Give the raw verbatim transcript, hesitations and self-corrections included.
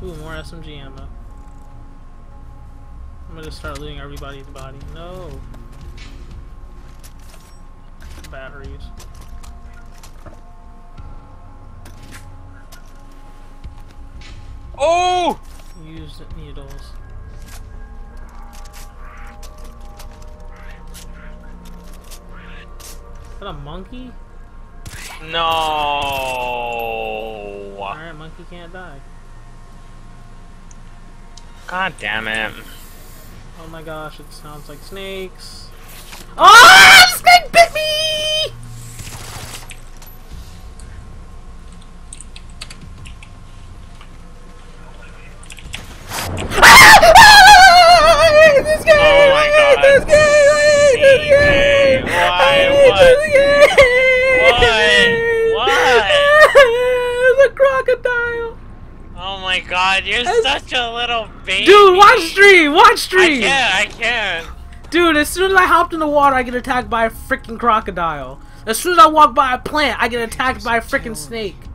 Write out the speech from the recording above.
Ooh, more S M G ammo. I'm gonna start looting everybody's body. No. Batteries. Oh! Used needles. Is that a monkey? No. Alright, monkey can't die. God damn it. Oh my gosh, it sounds like snakes. Oh! Snake bit me! This game! Oh my god. This game! I hate this game! Why? I hate What? this game! What? It's a crocodile! Oh my god, you're It's... such a little baby. Dude, watch stream! Watch I stream! can't, I can't. Dude, as soon as I hopped in the water, I get attacked by a freaking crocodile. As soon as I walk by a plant, I get attacked by a freaking snake.